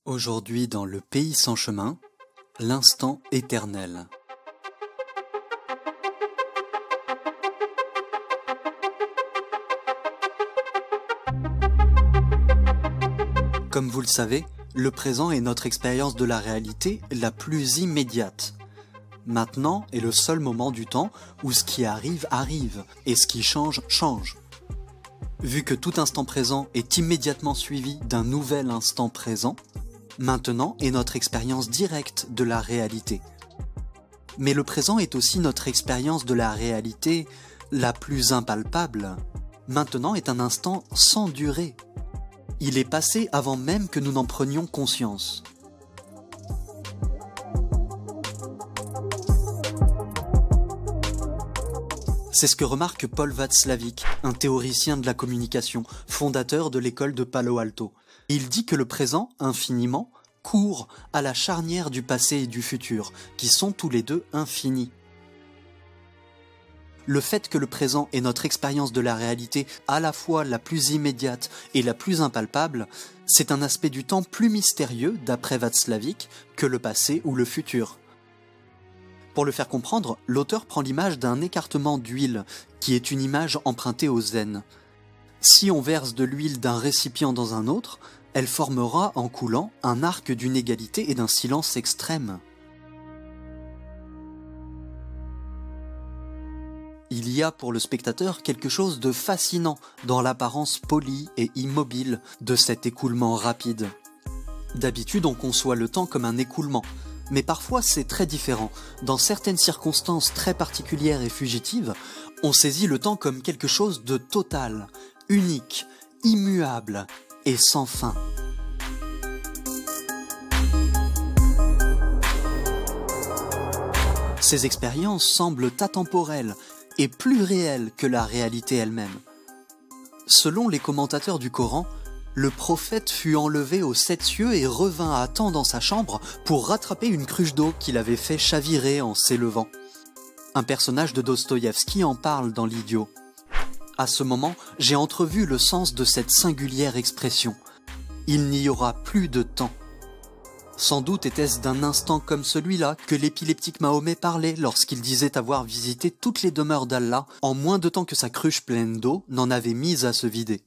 Aujourd'hui dans Le Pays sans chemin, l'instant éternel. Comme vous le savez, le présent est notre expérience de la réalité la plus immédiate. Maintenant est le seul moment du temps où ce qui arrive, arrive, et ce qui change, change. Vu que tout instant présent est immédiatement suivi d'un nouvel instant présent, maintenant est notre expérience directe de la réalité. Mais le présent est aussi notre expérience de la réalité la plus impalpable. Maintenant est un instant sans durée. Il est passé avant même que nous n'en prenions conscience. C'est ce que remarque Paul Václavic, un théoricien de la communication, fondateur de l'école de Palo Alto. Il dit que le présent, infiniment, court à la charnière du passé et du futur, qui sont tous les deux infinis. Le fait que le présent est notre expérience de la réalité à la fois la plus immédiate et la plus impalpable, c'est un aspect du temps plus mystérieux, d'après Václavic, que le passé ou le futur. Pour le faire comprendre, l'auteur prend l'image d'un écartement d'huile, qui est une image empruntée au zen. Si on verse de l'huile d'un récipient dans un autre, elle formera, en coulant, un arc d'une égalité et d'un silence extrême. Il y a pour le spectateur quelque chose de fascinant dans l'apparence polie et immobile de cet écoulement rapide. D'habitude, on conçoit le temps comme un écoulement, mais parfois c'est très différent. Dans certaines circonstances très particulières et fugitives, on saisit le temps comme quelque chose de total, unique, immuable et sans fin. Ces expériences semblent atemporelles et plus réelles que la réalité elle-même. Selon les commentateurs du Coran, le prophète fut enlevé aux 7 cieux et revint à temps dans sa chambre pour rattraper une cruche d'eau qu'il avait fait chavirer en s'élevant. Un personnage de Dostoïevski en parle dans l'Idiot. À ce moment, j'ai entrevu le sens de cette singulière expression. Il n'y aura plus de temps. Sans doute était-ce d'un instant comme celui-là que l'épileptique Mahomet parlait lorsqu'il disait avoir visité toutes les demeures d'Allah en moins de temps que sa cruche pleine d'eau n'en avait mis à se vider.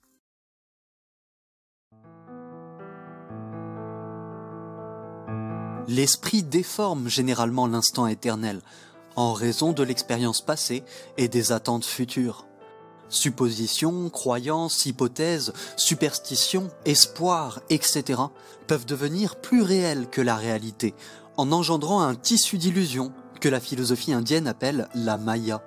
L'esprit déforme généralement l'instant éternel, en raison de l'expérience passée et des attentes futures. Suppositions, croyances, hypothèses, superstitions, espoirs, etc. peuvent devenir plus réels que la réalité, en engendrant un tissu d'illusions que la philosophie indienne appelle la Maya.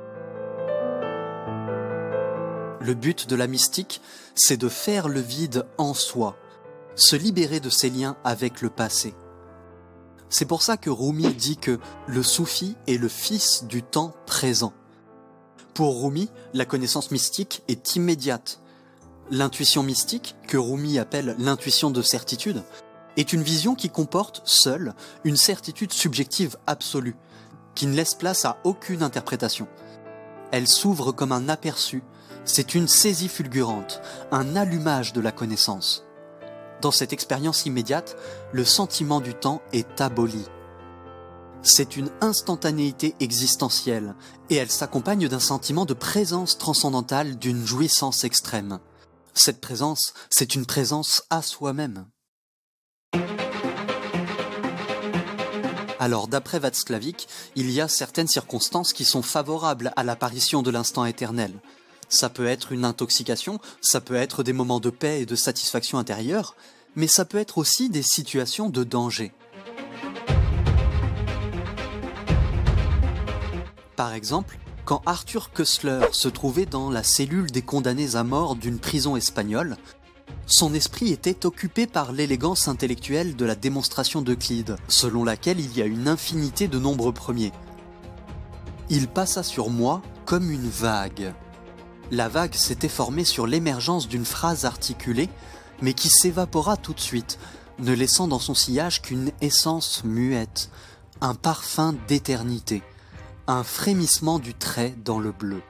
Le but de la mystique, c'est de faire le vide en soi, se libérer de ses liens avec le passé. C'est pour ça que Rumi dit que le soufi est le fils du temps présent. Pour Rumi, la connaissance mystique est immédiate. L'intuition mystique, que Rumi appelle l'intuition de certitude, est une vision qui comporte seule une certitude subjective absolue, qui ne laisse place à aucune interprétation. Elle s'ouvre comme un aperçu, c'est une saisie fulgurante, un allumage de la connaissance. Dans cette expérience immédiate, le sentiment du temps est aboli. C'est une instantanéité existentielle, et elle s'accompagne d'un sentiment de présence transcendantale, d'une jouissance extrême. Cette présence, c'est une présence à soi-même. Alors, d'après Václavic, il y a certaines circonstances qui sont favorables à l'apparition de l'instant éternel. Ça peut être une intoxication, ça peut être des moments de paix et de satisfaction intérieure, mais ça peut être aussi des situations de danger. Par exemple, quand Arthur Koestler se trouvait dans la cellule des condamnés à mort d'une prison espagnole, son esprit était occupé par l'élégance intellectuelle de la démonstration d'Euclide, selon laquelle il y a une infinité de nombres premiers. Il passa sur moi comme une vague. La vague s'était formée sur l'émergence d'une phrase articulée, mais qui s'évapora tout de suite, ne laissant dans son sillage qu'une essence muette, un parfum d'éternité, un frémissement du trait dans le bleu.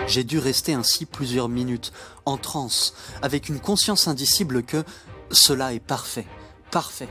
J'ai dû rester ainsi plusieurs minutes, en transe, avec une conscience indicible que cela est parfait, parfait.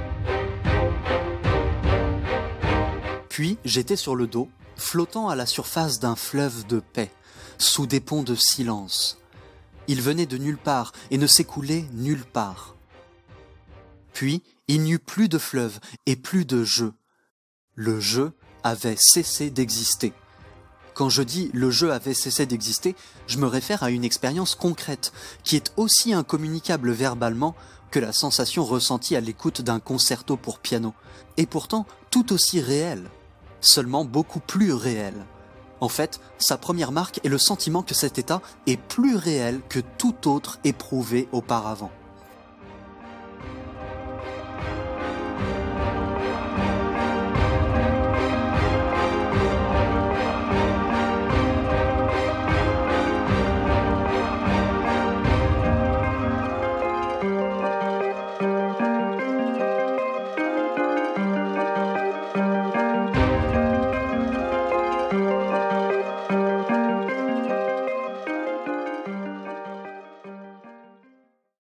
Puis j'étais sur le dos, flottant à la surface d'un fleuve de paix, sous des ponts de silence. Il venait de nulle part et ne s'écoulait nulle part. Puis il n'y eut plus de fleuve et plus de jeu. Le jeu avait cessé d'exister. Quand je dis « le jeu avait cessé d'exister », je me réfère à une expérience concrète, qui est aussi incommunicable verbalement que la sensation ressentie à l'écoute d'un concerto pour piano, et pourtant tout aussi réelle, seulement beaucoup plus réelle. En fait, sa première marque est le sentiment que cet état est plus réel que tout autre éprouvé auparavant.